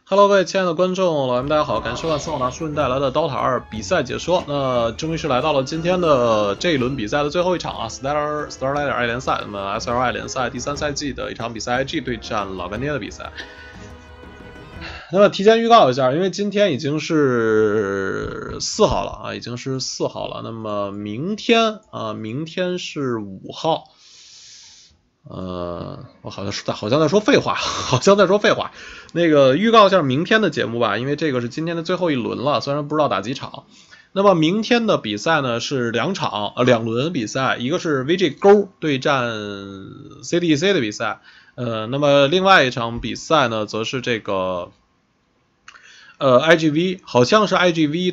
Hello，各位亲爱的观众，老爷们大家好，感谢万斯奥达叔为带来的 DOTA 2比赛解说。那终于是来到了今天的这一轮比赛的最后一场啊 ，Starlighter 爱联赛。那么 SLI 联赛第3赛季的一场比赛 ，IG 对战老干爹的比赛。那么提前预告一下，因为今天已经是4号了啊，已经是4号了。那么明天是5号。我好像在说废话，那个预告一下明天的节目吧，因为这个是今天的最后一轮了，虽然不知道打几场。那么明天的比赛呢是2轮比赛，一个是 VG 勾对战 CDC 的比赛，那么另外一场比赛呢则是这个IGV， 好像是 IGV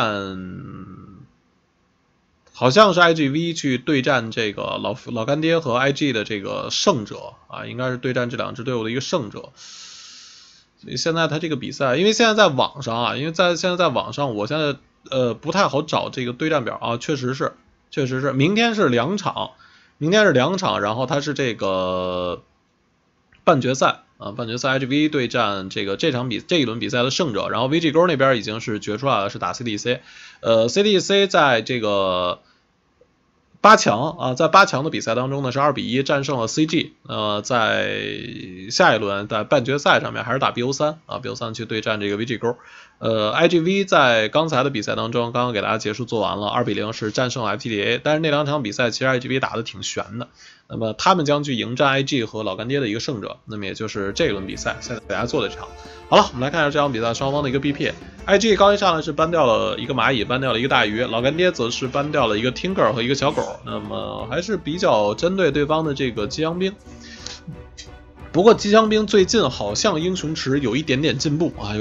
去对战这个老干爹和 IG 的这个胜者啊，应该是对战这两支队伍的一个胜者。所以现在他这个比赛，因为现在在网上啊，现在在网上，我现在不太好找这个对战表啊，确实是，明天是2场，然后它是这个半决赛 IGV 对战这一轮比赛的胜者，然后 VG 勾那边已经是决出来了，是打 CDC， CDC 在这个8强啊，在8强的比赛当中呢是2-1战胜了 CG， 在下一轮在半决赛上面还是打 BO3 啊 ，BO3 去对战这个 VG 勾。IGV 在刚才的比赛当中，刚刚给大家结束做完了，2-0是战胜了 FTDA， 但是那2场比赛其实 IGV 打得挺悬的，那么他们将去迎战 IG 和老干爹的一个胜者，那么也就是这一轮比赛现在给大家做的这场。好了，我们来看一下这场比赛双方的一个 BP。IG 刚一上来是搬掉了一个蚂蚁，搬掉了一个大鱼，老干爹则是搬掉了一个 Tinker 和一个小狗，那么还是比较针对对方的这个机枪兵。不过机枪兵最近好像英雄池有一点点进步啊，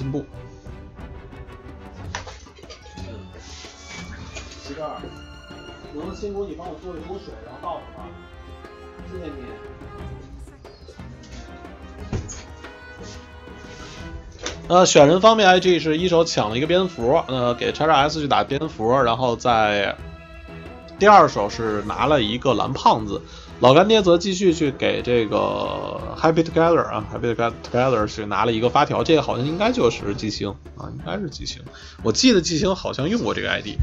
齐哥，能辛苦你帮我做一壶水，然后倒了吗？谢谢你。选人方面 ，IG 是一手抢了一个蝙蝠，给XXS 去打蝙蝠，然后在第2手是拿了一个蓝胖子，老干爹则继续去给这个 Happy Together 啊 ，Happy Together 是拿了一个发条，这个好像应该就是季星啊，应该是季星，我记得季星好像用过这个 ID。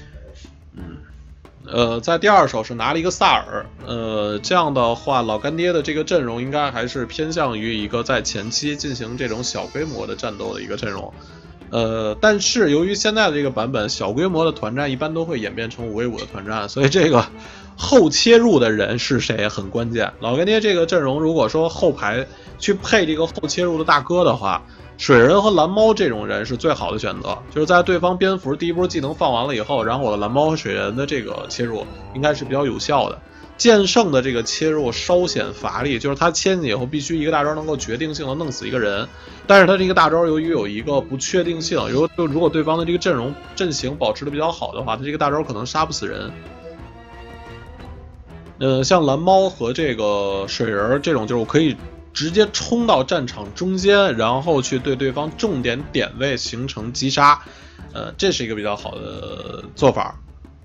在第2手是拿了一个萨尔，这样的话，老干爹的这个阵容应该还是偏向于一个在前期进行这种小规模的战斗的一个阵容，但是由于现在的这个版本，小规模的团战一般都会演变成5v5的团战，所以这个后切入的人是谁很关键。老干爹这个阵容，如果说后排去配这个后切入的大哥的话，水人和蓝猫这种人是最好的选择，就是在对方蝙蝠第一波技能放完了以后，然后我的蓝猫和水人的这个切入应该是比较有效的。剑圣的这个切入稍显乏力，就是他切进以后必须一个大招能够决定性的弄死一个人，但是他这个大招由于有一个不确定性，如果对方的这个阵型保持的比较好的话，他这个大招可能杀不死人。像蓝猫和这个水人这种，就是我可以直接冲到战场中间，然后去对对方重点点位形成击杀，这是一个比较好的做法。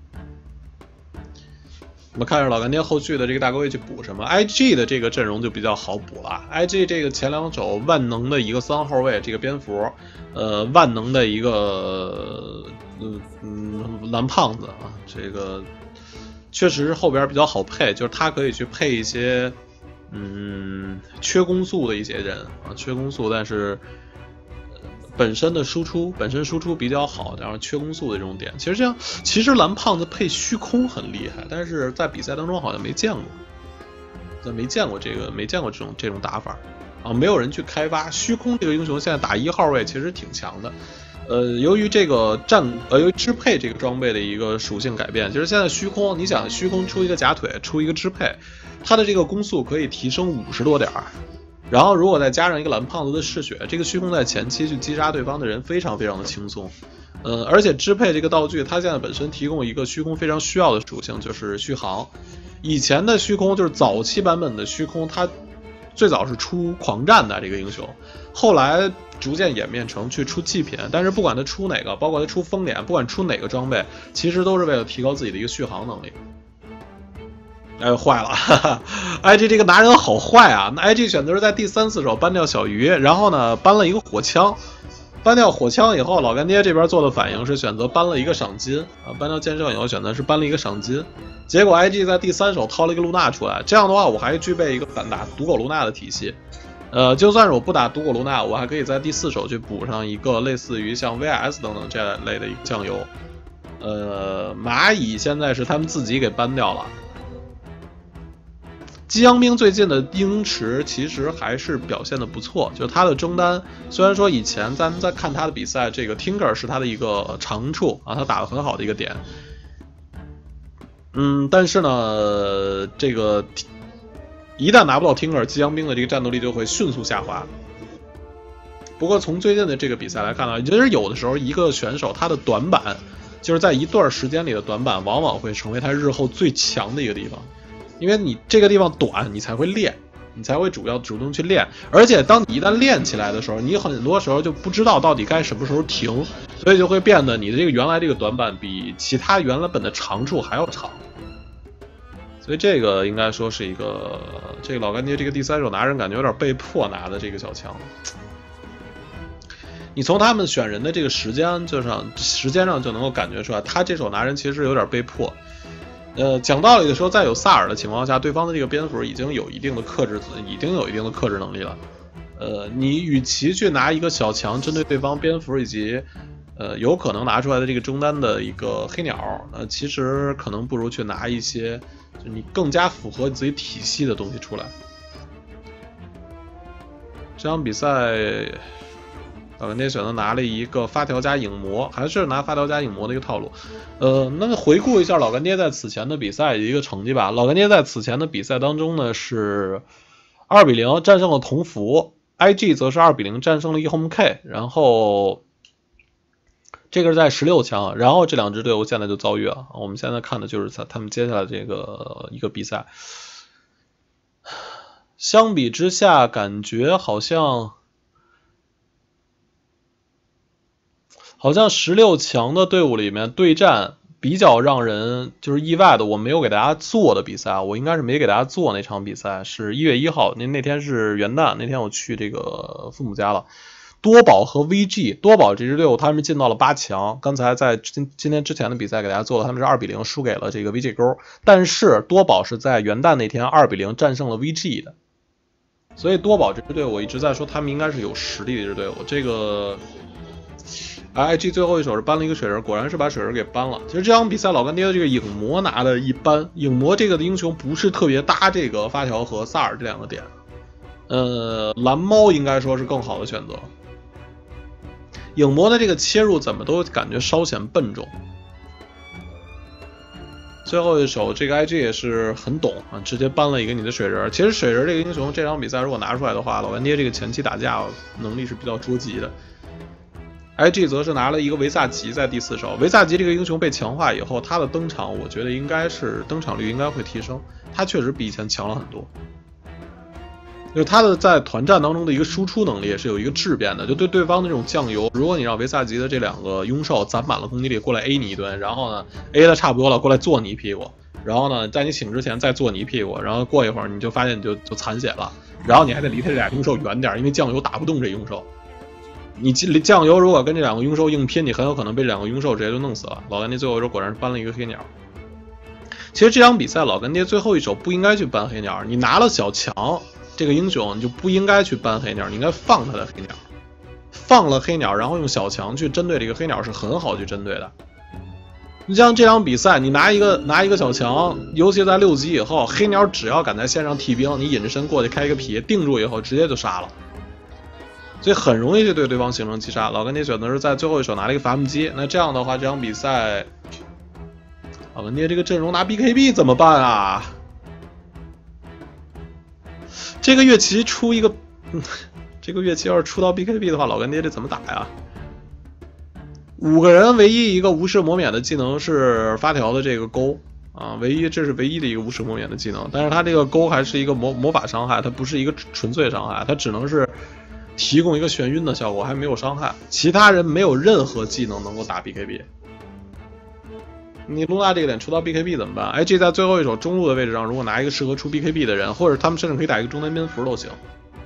我们看着老干爹后续的这个大哥会去补什么 ，IG 的这个阵容就比较好补了。IG 这个前2手万能的一个3号位这个蝙蝠，万能的一个蓝胖子啊，这个确实是后边比较好配，就是他可以去配一些缺攻速的一些人啊，缺攻速，但是本身输出比较好，然后缺攻速的这种点，其实蓝胖子配虚空很厉害，但是在比赛当中好像没见过，没见过这种打法啊，没有人去开发虚空这个英雄，现在打1号位其实挺强的。由于这个由于支配这个装备的一个属性改变，就是现在虚空，你想虚空出一个假腿，出一个支配，它的这个攻速可以提升50多点，然后如果再加上一个蓝胖子的嗜血，这个虚空在前期去击杀对方的人非常非常的轻松。而且支配这个道具，它现在本身提供一个虚空非常需要的属性，就是续航。以前的虚空就是早期版本的虚空，它最早是出狂战的这个英雄，后来逐渐演变成去出祭品，但是不管它出哪个，包括它出风脸，不管出哪个装备，其实都是为了提高自己的一个续航能力。 哎，坏了哈哈 ！IG 这个拿人好坏啊！那 IG 选择是在第3、4手搬掉小鱼，然后呢搬了一个火枪。搬掉火枪以后，老干爹这边做的反应是选择搬了一个赏金啊，搬掉剑圣以后选择是搬了一个赏金。结果 IG 在第3手掏了一个露娜出来，这样的话我还具备一个反打毒狗露娜的体系。就算是我不打毒狗露娜，我还可以在第4手去补上一个类似于像 VS 等等这类的一个酱油。蚂蚁现在是他们自己给搬掉了。激扬兵最近的鹰池其实还是表现的不错，就是他的中单，虽然说以前咱们在看他的比赛，这个 Tinker 是他的一个长处啊，他打得很好的一个点。但是呢，这个一旦拿不到 Tinker， 激扬兵的这个战斗力就会迅速下滑。不过从最近的这个比赛来看呢，其实有的时候一个选手他的短板，就是在一段时间里的短板，往往会成为他日后最强的一个地方。因为你这个地方短，你才会练，你才会主动去练。而且当你一旦练起来的时候，你很多时候就不知道到底该什么时候停，所以就会变得你的这个原来这个短板比其他原本的长处还要长。所以这个应该说是一个这个老干爹这个第3手拿人感觉有点被迫拿的这个小枪。你从他们选人的这个时间上就能够感觉出来，他这手拿人其实有点被迫。讲道理的说，在有萨尔的情况下，对方的这个蝙蝠已经有一定的克制能力了。你与其去拿一个小强针对对方蝙蝠以及有可能拿出来的这个中单的一个黑鸟，其实可能不如去拿一些就你更加符合你自己体系的东西出来。这场比赛。老干爹选择拿了一个发条加影魔，还是拿发条加影魔的一个套路。那么回顾一下老干爹在此前的比赛的一个成绩吧。老干爹在此前的比赛当中呢是2-0战胜了同福 ，IG 则是2-0战胜了 eHome-K， 然后这个是在16强，然后这两支队伍现在就遭遇了。我们现在看的就是他们接下来这个一个比赛。相比之下，感觉好像16强的队伍里面对战比较让人就是意外的，我没有给大家做的比赛，我应该是没给大家做那场比赛，是1月1号，那天是元旦，那天我去这个父母家了。多宝和 VG， 多宝这支队伍他们进到了8强，刚才在今天之前的比赛给大家做了，他们是2-0输给了这个 VG 勾，但是多宝是在元旦那天2-0战胜了 VG 的，所以多宝这支队伍我一直在说他们应该是有实力的一支队伍。这个IG 最后一手是搬了一个水人，果然是把水人给搬了。其实这场比赛老干爹的这个影魔拿的一般，影魔这个的英雄不是特别搭这个发条和萨尔这两个点。蓝猫应该说是更好的选择。影魔的这个切入怎么都感觉稍显笨重。最后一手这个 IG 也是很懂啊，直接搬了一个你的水人。其实水人这个英雄这场比赛如果拿出来的话，老干爹这个前期打架能力是比较捉急的。IG 则是拿了一个维萨吉在第4手，维萨吉这个英雄被强化以后，他的登场我觉得应该是登场率应该会提升，他确实比以前强了很多。就是他的在团战当中的一个输出能力也是有一个质变的，就对对方的这种酱油，如果你让维萨吉的这两个拥兽攒满了攻击力过来 A 你一顿，然后呢 A 的差不多了过来坐你一屁股，然后呢在你醒之前再坐你一屁股，然后过一会儿你就发现你就残血了，然后你还得离他这俩拥兽远点，因为酱油打不动这拥兽。你酱油如果跟这两个拥兽硬拼，你很有可能被这两个拥兽直接就弄死了。老干爹最后一手果然是搬了一个黑鸟。其实这场比赛老干爹最后一手不应该去搬黑鸟，你拿了小强这个英雄，你就不应该去搬黑鸟，你应该放他的黑鸟，放了黑鸟，然后用小强去针对这个黑鸟是很好去针对的。你像这场比赛，你拿一个小强，尤其在6级以后，黑鸟只要敢在线上替兵，你隐身过去开一个皮，定住以后直接就杀了。所以很容易就对对方形成击杀。老干爹选择是在最后一手拿了一个伐木机，那这样的话，这场比赛，老干爹这个阵容拿 BKB 怎么办啊？这个乐器出一个，这个乐器要是出到 BKB 的话，老干爹这怎么打呀？5个人唯一一个无视魔免的技能是发条的这个钩啊，这是唯一的一个无视魔免的技能，但是他这个钩还是一个魔法伤害，它不是一个纯粹伤害，它只能是提供一个眩晕的效果，还没有伤害。其他人没有任何技能能够打 BKB。 你露娜这个点出到 BKB 怎么办 ？IG 在最后一手中路的位置上，如果拿一个适合出 BKB 的人，或者他们甚至可以打一个中单蝙蝠都行。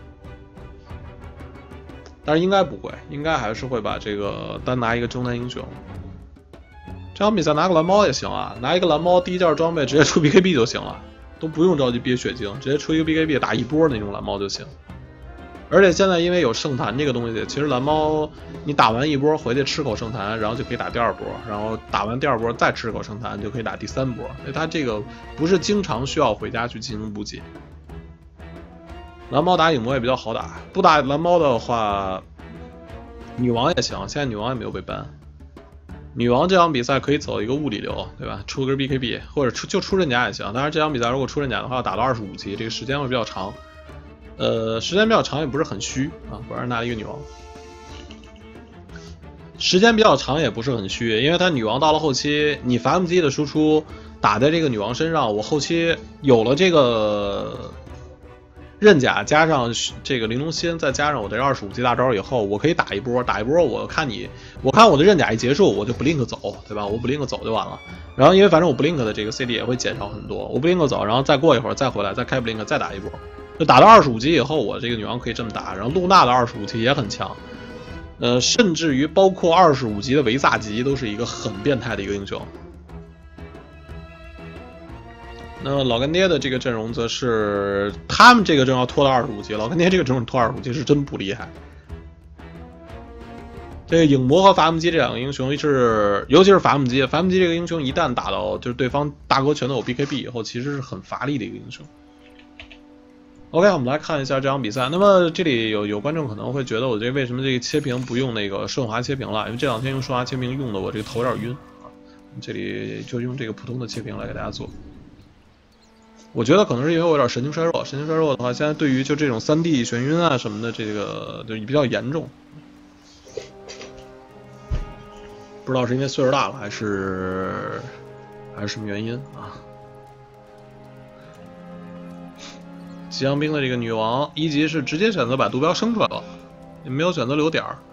但是应该不会，应该还是会把这个单拿一个中单英雄。这场比赛拿个蓝猫也行啊，拿一个蓝猫第一件装备直接出 BKB 就行了，都不用着急憋血晶，直接出一个 BKB 打一波那种蓝猫就行。而且现在因为有圣坛这个东西，其实蓝猫你打完一波回去吃口圣坛，然后就可以打第二波，然后打完第二波再吃口圣坛就可以打第三波，所以它这个不是经常需要回家去进行补给。蓝猫打影魔也比较好打，不打蓝猫的话，女王也行，现在女王也没有被 ban。女王这场比赛可以走一个物理流，对吧？出根 BKB 或者就出刃甲也行。当然这场比赛如果出刃甲的话，打到25级，这个时间会比较长。时间比较长也不是很虚啊，果然拿了一个女王。时间比较长也不是很虚，因为他女王到了后期，你伐木机的输出打在这个女王身上，我后期有了这个刃甲加上这个玲珑心，再加上我这25级大招以后，我可以打一波，我看我的刃甲一结束，我就不 link 走，对吧？我不 link 走就完了。然后因为反正我不 link 的这个 CD 也会减少很多，我不 link 走，然后再过一会儿再回来再开不 link 再打一波，就打到25级以后，我这个女王可以这么打。然后露娜的25级也很强，甚至于包括25级的维萨级都是一个很变态的一个英雄。那老干爹的这个阵容则是他们这个阵容要拖到25级，老干爹这个阵容拖25级是真不厉害。这个影魔和伐木机这两个英雄尤其是伐木机这个英雄一旦打到就是对方大哥全都有 BKB 以后，其实是很乏力的一个英雄。OK， 我们来看一下这场比赛。那么这里有观众可能会觉得我这为什么这个切屏不用那个顺滑切屏了？因为这两天用顺滑切屏用的我这个头有点晕啊。这里就用这个普通的切屏来给大家做。我觉得可能是因为我有点神经衰弱，神经衰弱的话，现在对于就这种3D 眩晕啊什么的，这个就比较严重。不知道是因为岁数大了，还是什么原因啊？吉阳兵的这个女王一级是直接选择把毒镖升出来了，也没有选择留点儿。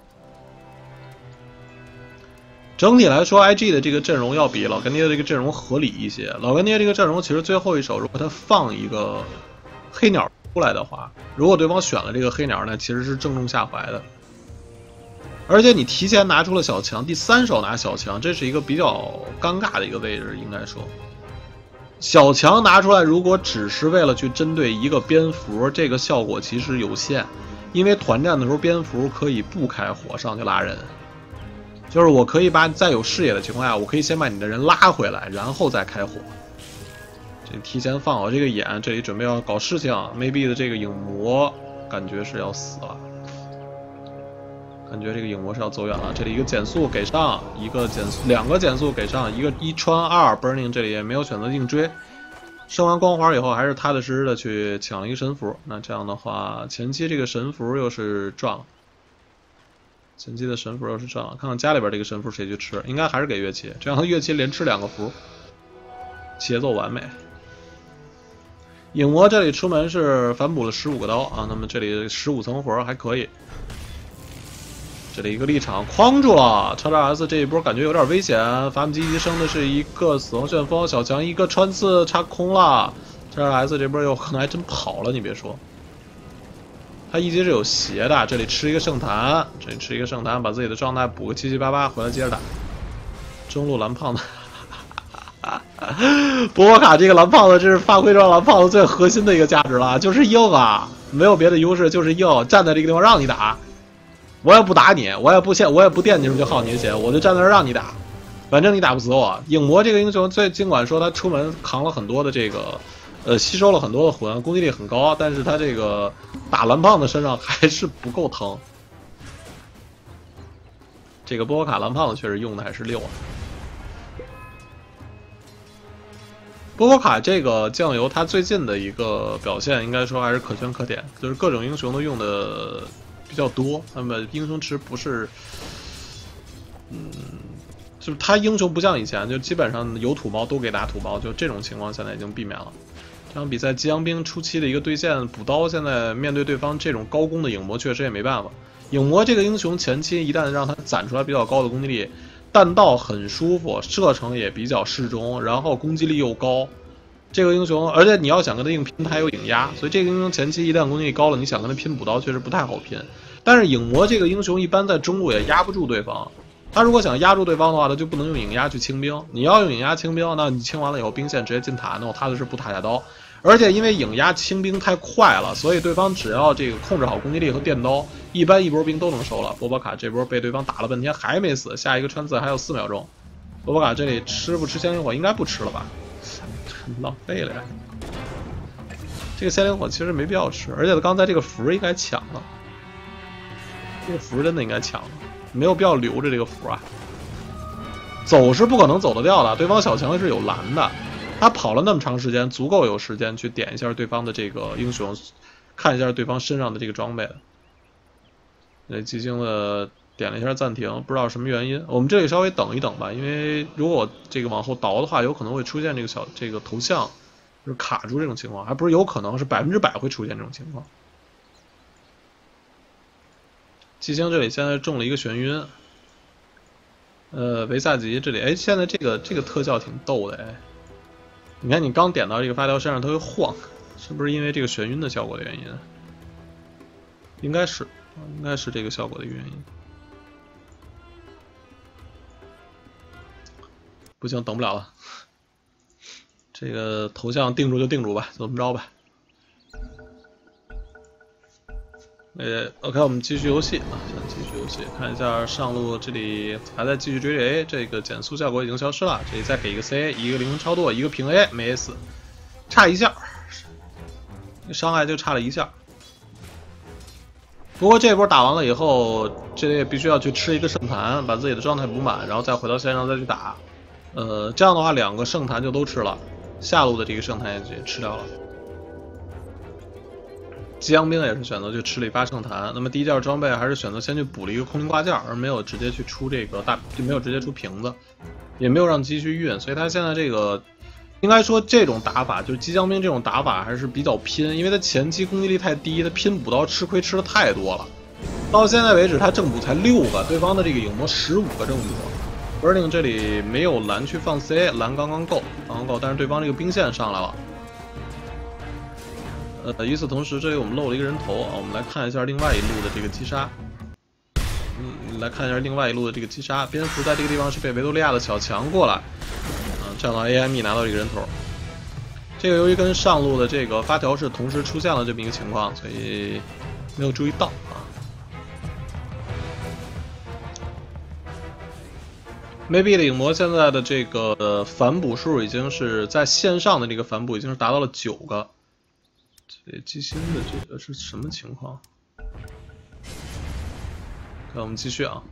整体来说 ，IG 的这个阵容要比老干爹的这个阵容合理一些。老干爹这个阵容其实最后一手，如果他放一个黑鸟出来的话，如果对方选了这个黑鸟，那其实是正中下怀的。而且你提前拿出了小强，第3手拿小强，这是一个比较尴尬的一个位置，应该说。小强拿出来，如果只是为了去针对一个蝙蝠，这个效果其实有限，因为团战的时候蝙蝠可以不开火上去拉人。就是我可以在有视野的情况下，我可以先把你的人拉回来，然后再开火。这提前放好这个眼，这里准备要搞事情。maybe 的这个影魔感觉是要死了，感觉这个影魔是要走远了。这里一个减速给上，两个减速给上，一穿2 burning， 这里也没有选择硬追。升完光环以后，还是踏踏实实的去抢了一个神符。那这样的话，前期这个神符又是赚了。前期的神符又是赚了，看看家里边这个神符谁去吃，应该还是给乐器，这样他乐器连吃2个符，节奏完美。影魔这里出门是反补了15个刀啊，那么这里15层活还可以。这里一个立场框住了，叉叉 S 这一波感觉有点危险，伐木机一升的是一个死亡旋风，小强一个穿刺插空了，叉叉 S 这波有可能还真跑了，你别说。他一级是有斜的，这里吃一个圣坛，把自己的状态补个778，回来接着打。中路蓝胖子，波波卡这个蓝胖子，这是发挥着蓝胖子最核心的一个价值了，就是硬啊，没有别的优势，就是硬，站在这个地方让你打，我也不打你，我也不垫你什么就耗你的血，我就站在这让你打，反正你打不死我。影魔这个英雄，尽管说他出门扛了很多的这个。吸收了很多的魂，攻击力很高，但是他这个打蓝胖子身上还是不够疼。这个波波卡蓝胖子确实用的还是溜啊。波波卡这个酱油，它最近的一个表现应该说还是可圈可点，就是各种英雄都用的比较多。那么英雄池不是，就是他英雄不像以前，就基本上有土包都给打土包，就这种情况现在已经避免了。这场比赛吉阳兵初期的一个对线补刀，现在面对对方这种高攻的影魔，确实也没办法。影魔这个英雄前期一旦让他攒出来比较高的攻击力， 弹道很舒服，射程也比较适中，然后攻击力又高。这个英雄，而且你要想跟他硬拼，他还有影压，所以这个英雄前期一旦攻击力高了，你想跟他拼补刀确实不太好拼。但是影魔这个英雄一般在中路也压不住对方，他如果想压住对方的话，他就不能用影压去清兵。你要用影压清兵，那你清完了以后兵线直接进塔，那我踏踏实不塔下刀。而且因为影压清兵太快了，所以对方只要这个控制好攻击力和电刀，一般一波兵都能收了。波波卡这波被对方打了半天还没死，下一个穿刺还有4秒钟。波波卡这里吃不吃仙灵火？应该不吃了吧？浪费了呀！这个仙灵火其实没必要吃，而且他刚才这个符应该抢了，这个符真的应该抢了，没有必要留着这个符啊。走是不可能走得掉的，对方小强是有蓝的，他跑了那么长时间，足够有时间去点一下对方的这个英雄，看一下对方身上的这个装备。寂静的点了一下暂停，不知道什么原因。我们这里稍微等一等吧，因为如果这个往后倒的话，有可能会出现这个头像就是卡住这种情况，还不是有可能，是100%会出现这种情况。寂静这里现在中了一个眩晕，维萨吉这里，哎，现在这个特效挺逗的，哎，你看你刚点到这个发条身上，它会晃，是不是因为这个眩晕的效果的原因？应该是这个效果的原因。不行，等不了了。这个头像定住就定住吧，就这么着吧。OK， 我们继续游戏啊，继续游戏，看一下上路这里还在继续追着 A， 这个减速效果已经消失了。这里再给一个 C， 一个灵魂超度，一个平 A， 没死，差一下，伤害就差了一下。不过这波打完了以后，这里也必须要去吃一个圣坛，把自己的状态补满，然后再回到线上再去打。这样的话2个圣坛就都吃了，下路的这个圣坛也吃掉了。激扬兵也是选择去吃了一发圣坛，那么第一件装备还是选择先去补了一个空灵挂件，而没有直接去出这个就没有直接出瓶子，也没有让鸡去运，所以他现在这个应该说这种打法就是激将兵这种打法还是比较拼，因为他前期攻击力太低，他拼补刀吃亏吃的太多了。到现在为止他正补才6个，对方的这个影魔15个正补。Burning 这里没有蓝去放 C， 蓝刚刚够，但是对方这个兵线上来了。与此同时，这里我们漏了一个人头啊，我们来看一下另外一路的这个击杀。来看一下另外一路的这个击杀，蝙蝠在这个地方是被维多利亚的小强过来，站到 AME 拿到这个人头。这个由于跟上路的这个发条是同时出现了这么一个情况，所以没有注意到啊。Maybe 的影魔现在的这个反补数已经是在线上的这个反补已经是达到了9个。这机芯的这个是什么情况？那我们继续啊。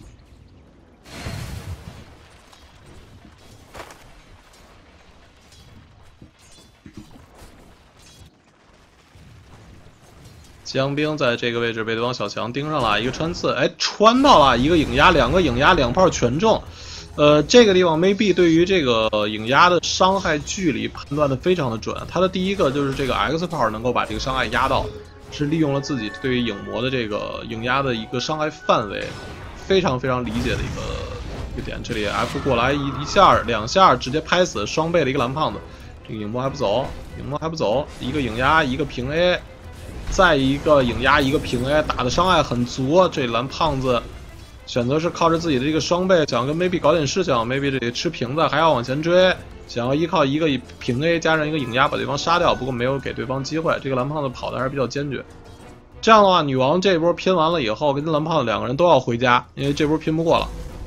江兵在这个位置被对方小强盯上了，一个穿刺，哎，穿到了，一个影压，2个影压，2炮全中。这个地方 Maybe 对于这个影压的伤害距离判断的非常的准，他的第一个就是这个 X 炮能够把这个伤害压到，是利用了自己对于影魔的这个影压的一个伤害范围，非常非常理解的一个点。这里 F 过来一下2下直接拍死双倍的一个蓝胖子，这个影魔还不走，一个影压一个平 A， 再一个影压一个平 A， 打的伤害很足，这蓝胖子。选择是靠着自己的这个双倍，想跟 Maybe 搞点事情 ，Maybe 这里吃瓶子还要往前追，想要依靠一个平 A 加上一个影压把对方杀掉，不过没有给对方机会。这个蓝胖子跑的还是比较坚决。这样的话，女王这波拼完了以后，跟蓝胖子2个人都要回家，因为这波拼不过了。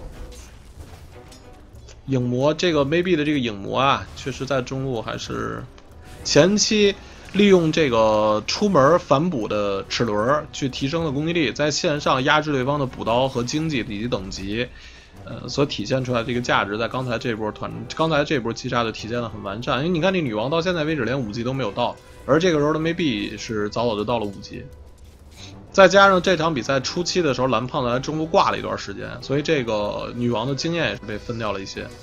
影魔这个 Maybe 的这个影魔啊，确实在中路还是前期。利用这个出门反补的齿轮去提升了攻击力，在线上压制对方的补刀和经济以及等级，所体现出来这个价值，在刚才这波击杀就体现的很完善。因为你看这女王到现在为止连5级都没有到，而这个时候的 Maybe 是早早就到了5级，再加上这场比赛初期的时候蓝胖子在中路挂了一段时间，所以这个女王的经验也是被分掉了一些。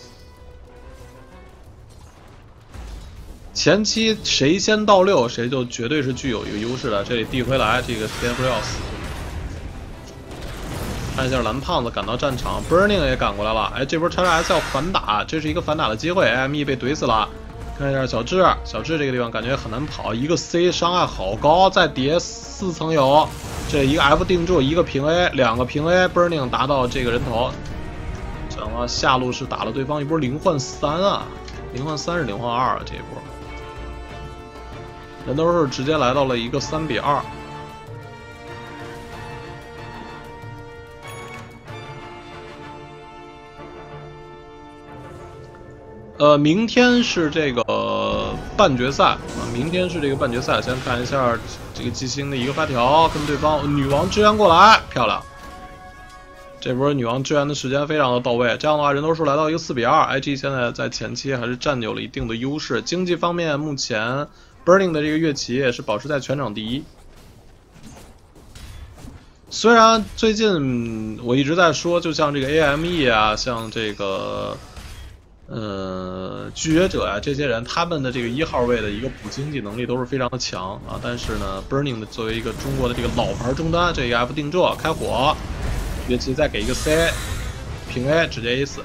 前期谁先到6，谁就绝对是具有一个优势的。这里递回来，这个蝙蝠要死。 看一下蓝胖子赶到战场 ，Burning 也赶过来了。哎，这波叉叉 S 要反打，这是一个反打的机会。AME 被怼死了。看一下小智，小智这个地方感觉很难跑，一个 C 伤害好高，再叠4层油，这一个 F 定住，一个平 A，2个平 A，Burning 达到这个人头。这样的话，下路是打了对方一波0换3啊，0换3是0换2啊，这一波人都是直接来到了一个3比2。明天是这个半决赛啊，明天是这个半决赛。先看一下这个季星的一个发条，跟对方女王支援过来，漂亮。这波女王支援的时间非常的到位，这样的话人头数来到一个4比2。IG 现在在前期还是占有了一定的优势。经济方面，目前 Burning 的这个乐旗也是保持在全场第一。虽然最近我一直在说，就像这个 AME 啊，像这个。拒绝者呀，这些人他们的这个1号位的一个补经济能力都是非常的强啊，但是呢 ，Burning 的作为一个中国的这个老牌中单，这个 F 定住开火，乐器再给一个 C， 平 A 直接 A 死。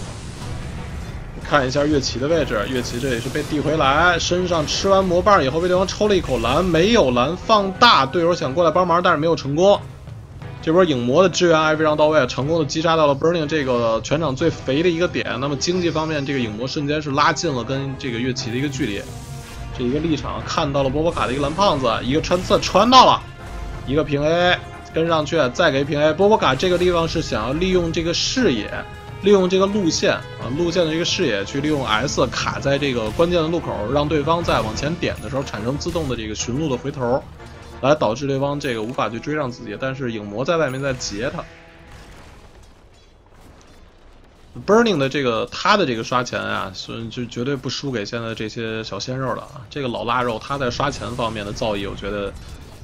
看一下乐器的位置，乐器这里是被递回来，身上吃完魔棒以后被对方抽了一口蓝，没有蓝放大，队友想过来帮忙，但是没有成功。这波影魔的支援还非常到位，成功的击杀到了 Burning 这个全场最肥的一个点。那么经济方面，这个影魔瞬间是拉近了跟这个乐器的一个距离。这一个立场看到了波波卡的一个蓝胖子，一个穿刺穿到了，一个平 A 跟上去，再给平 A。波波卡这个地方是想要利用这个视野，利用这个路线啊路线的这个视野去利用 S 卡在这个关键的路口，让对方在往前点的时候产生自动的这个寻路的回头。来导致对方这个无法去追上自己，但是影魔在外面在截他。Burning 的这个他的这个刷钱啊，就绝对不输给现在这些小鲜肉了啊！这个老腊肉他在刷钱方面的造诣，我觉得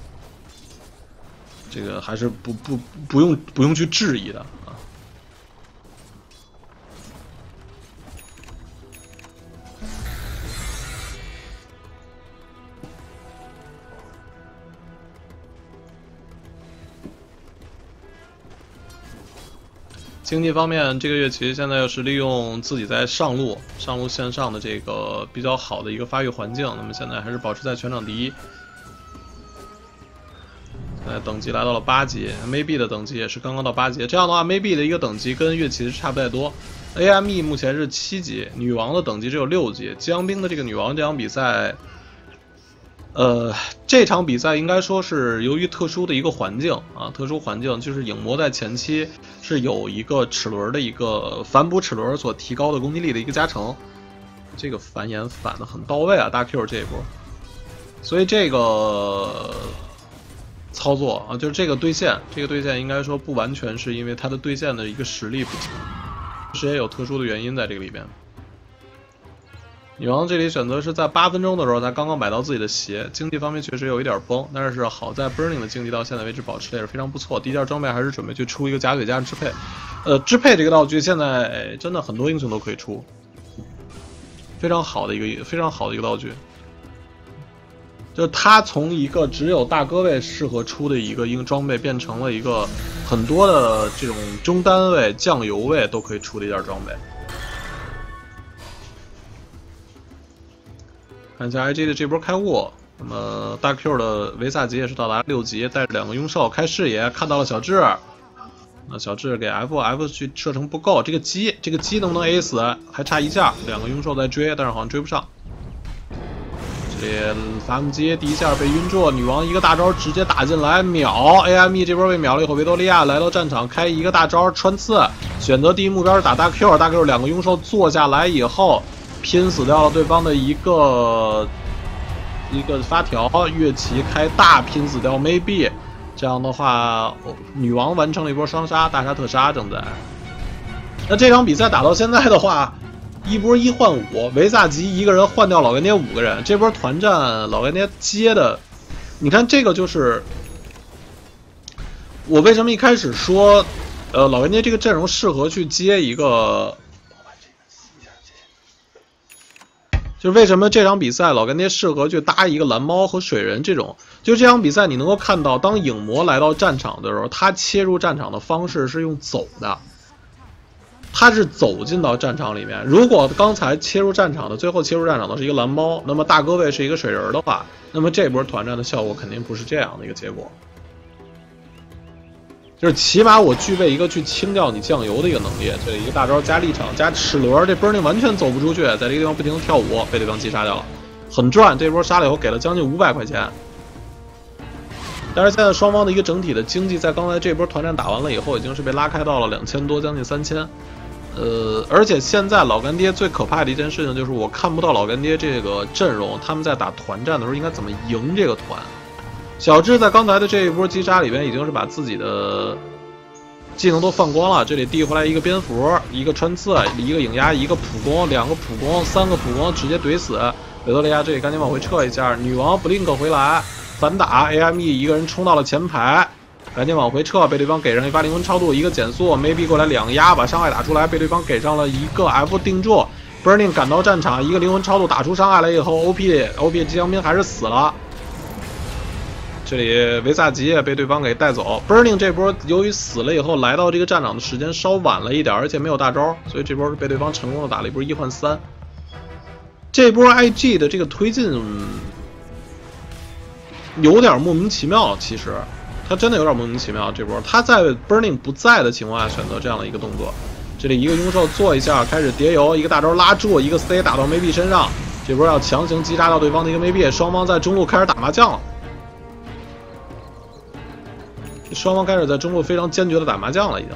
这个还是不用去质疑的啊。经济方面，这个乐器现在又是利用自己在上路线上的这个比较好的一个发育环境，那么现在还是保持在全场第一。现在等级来到了8级 ，Maybe 的等级也是刚刚到8级。这样的话 ，Maybe 的一个等级跟乐器是差不太多。AME 目前是7级，女王的等级只有6级。激昂兵的这个女王这场比赛。这场比赛应该说是由于特殊的一个环境啊，特殊环境就是影魔在前期是有一个齿轮的一个反补齿轮所提高的攻击力的一个加成，这个反演反的很到位啊，大 Q 这一波，所以这个操作啊，就是这个对线应该说不完全是因为它的对线的一个实力不强，是也有特殊的原因在这个里边。女王这里选择是在8分钟的时候才刚刚买到自己的鞋，经济方面确实有一点崩，但是好在 Burning 的经济到现在为止保持的也是非常不错。第一件装备还是准备去出一个假腿加上支配，支配这个道具现在真的很多英雄都可以出，非常好的一个道具。就是它从一个只有大哥位适合出的一个装备，变成了一个很多的这种中单位、酱油位都可以出的一件装备。看一下 IG 的这波开悟，那么大 Q 的维萨吉也是到达6级，带着2个拥兽开视野，看到了小智，那小智给 F 去射程不够，这个鸡能不能 A 死？还差一下，2个拥兽在追，但是好像追不上。这里伐木机第一下被晕住，女王一个大招直接打进来秒 ，AME 这波被秒了以后，维多利亚来到战场开一个大招穿刺，选择第一目标是打大 Q， 大 Q 2个拥兽坐下来以后。拼死掉了对方的一个发条，乐旗开大拼死掉 Maybe， 这样的话，女王完成了一波双杀，大杀特杀正在。那这场比赛打到现在的话，一波1换5，维萨吉一个人换掉老干爹5个人，这波团战老干爹接的，你看这个就是我为什么一开始说，老干爹这个阵容适合去接一个。 就是为什么这场比赛老干爹适合去搭一个蓝猫和水人这种，就这场比赛你能够看到，当影魔来到战场的时候，他切入战场的方式是用走的，他是走进到战场里面。如果刚才切入战场的最后切入战场的是一个蓝猫，那么大哥位是一个水人的话，那么这波团战的效果肯定不是这样的一个结果。就是起码我具备一个去清掉你酱油的一个能力，这里一个大招加立场加齿轮，这 Burning 完全走不出去，在这个地方不停的跳舞，被对方击杀掉了，很赚。这波杀了以后给了将近500块钱，但是现在双方的一个整体的经济在刚才这波团战打完了以后，已经是被拉开到了2000多，将近3000。而且现在老干爹最可怕的一件事情就是我看不到老干爹这个阵容，他们在打团战的时候应该怎么赢这个团。小智在刚才的这一波击杀里边，已经是把自己的技能都放光了。这里递回来一个蝙蝠，一个穿刺，一个影压，一个普攻，2个普攻，3个普攻，直接怼死维多利亚。这里赶紧往回撤一下，女王 Blink 回来反打 AME， 一个人冲到了前排，赶紧往回撤，被对方给上一发灵魂超度，一个减速 ，maybe 过来2压把伤害打出来，被对方给上了一个 F 定住。Burning 赶到战场，一个灵魂超度打出伤害来以后 ，OP 机枪兵还是死了。这里维萨吉也被对方给带走 ，Burning 这波由于死了以后来到这个战场的时间稍晚了一点，而且没有大招，所以这波是被对方成功的打了一波1换3。这波 IG 的这个推进有点莫名其妙，其实他真的有点莫名其妙。这波他在 Burning 不在的情况下选择这样的一个动作，这里一个拥兽做一下，开始叠油，一个大招拉住，一个 C 打到 maybe 身上，这波要强行击杀到对方的一个 maybe， 双方在中路开始打麻将了。双方开始在中路非常坚决的打麻将了，已经。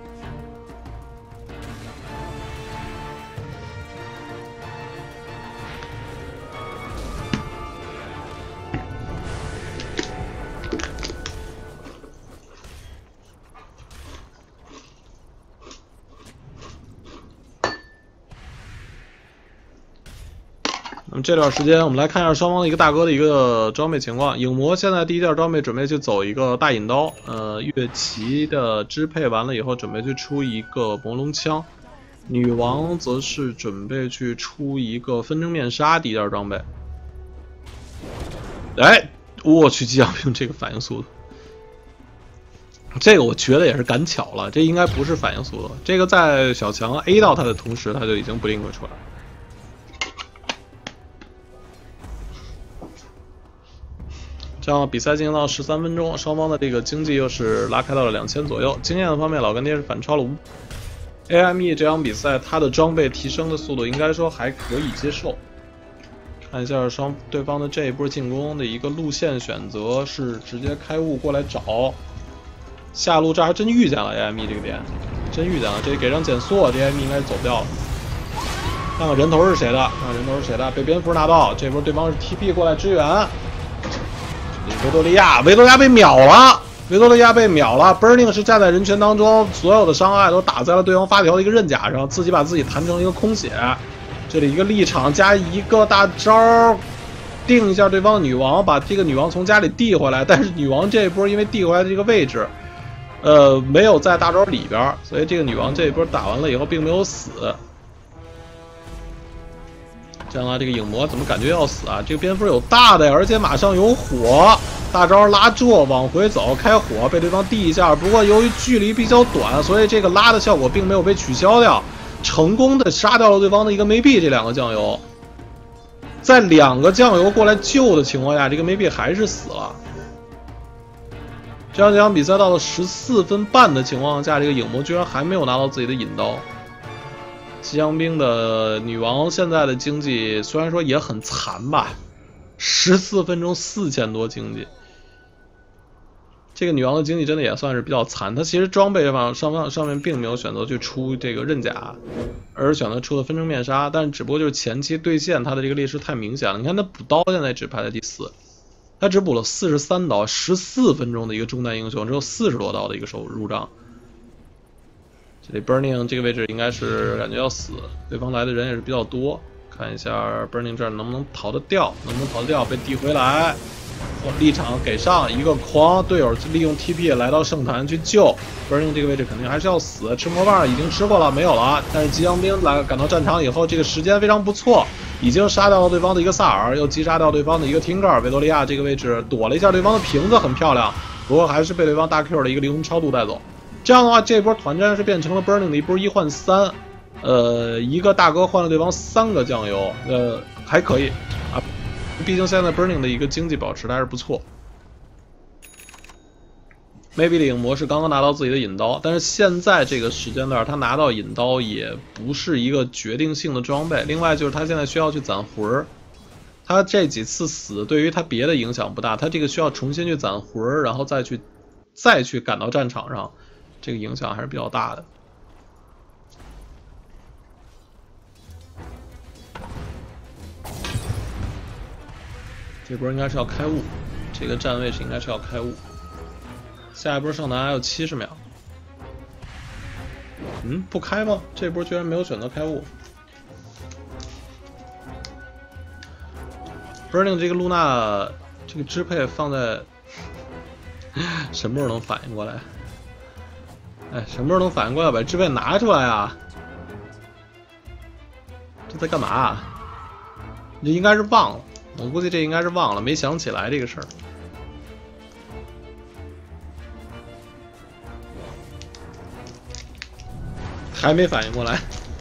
那么这段时间，我们来看一下双方的一个大哥的一个装备情况。影魔现在第一件装备准备去走一个大引刀，月旗的支配完了以后，准备去出一个魔龙枪。女王则是准备去出一个纷争面纱第一件装备。哎，我去，激将兵这个反应速度，这个我觉得也是赶巧了，这应该不是反应速度，这个在小强 A 到他的同时，他就已经blink出来了。这样比赛进行到13分钟，双方的这个经济又是拉开到了2000左右。经验的方面，老干爹是反超了5。AME 这场比赛他的装备提升的速度应该说还可以接受。看一下对方的这一波进攻的一个路线选择是直接开雾过来找下路，这还真遇见了 AME 这个点，真遇见了。这给上减速，这 AME 应该是走不掉了。看看人头是谁的，被蝙蝠拿到，这波对方是 TP 过来支援。维多利亚被秒了，Burning 是站在人群当中，所有的伤害都打在了对方发条的一个刃甲上，自己把自己弹成一个空血。这里一个立场加一个大招，定一下对方的女王，把这个女王从家里递回来。但是女王这一波因为递回来的这个位置，没有在大招里边，所以这个女王这一波打完了以后并没有死。这样啊，这个影魔怎么感觉要死啊？这个蝙蝠有大的呀，而且马上有火，大招拉住，往回走，开火，被对方递一下。不过由于距离比较短，所以这个拉的效果并没有被取消掉，成功的杀掉了对方的一个maybe这2个酱油。在2个酱油过来救的情况下，这个maybe还是死了。这场比赛到了14分半的情况下，这个影魔居然还没有拿到自己的引刀。激将兵的女王现在的经济虽然说也很残吧，14分钟4000多经济，这个女王的经济真的也算是比较残。她其实装备上面并没有选择去出这个刃甲，而是选择出了纷争面纱，但只不过就是前期对线她的这个劣势太明显了。你看她补刀现在只排在第4，她只补了43刀，14分钟的一个中单英雄，只有40多刀的一个入账。这里 Burning 这个位置应该是感觉要死，对方来的人也是比较多。看一下 Burning 这儿能不能逃得掉，被递回来。 立场给上一个狂，队友利用 TP 来到圣坛去救 Burning 这个位置肯定还是要死，吃魔棒已经吃过了没有了，但是吉祥兵赶到战场以后，这个时间非常不错，已经杀掉了对方的一个萨尔，又击杀掉对方的一个 Tinker， 维多利亚这个位置躲了一下对方的瓶子，很漂亮，不过还是被对方大 Q 的一个灵魂超度带走。这样的话，这波团战是变成了 Burning 的一波1换3，一个大哥换了对方3个酱油，还可以啊。毕竟现在 Burning 的一个经济保持的还是不错。Maybe 领模式刚刚拿到自己的引刀，但是现在这个时间段他拿到引刀也不是一个决定性的装备。另外就是他现在需要去攒魂儿，他这几次死对于他别的影响不大，他这个需要重新去攒魂儿，然后再去赶到战场上，这个影响还是比较大的。这波应该是要开雾，这个站位是应该是要开雾。下一波上篮还有70秒，不开吗？这波居然没有选择开雾。Burning 这个露娜这个支配放在什么时候能反应过来？哎，什么时候能反应过来把支配拿出来啊？这在干嘛啊？这应该是忘了。我估计这应该是忘了，没想起来这个事儿。还没反应过来，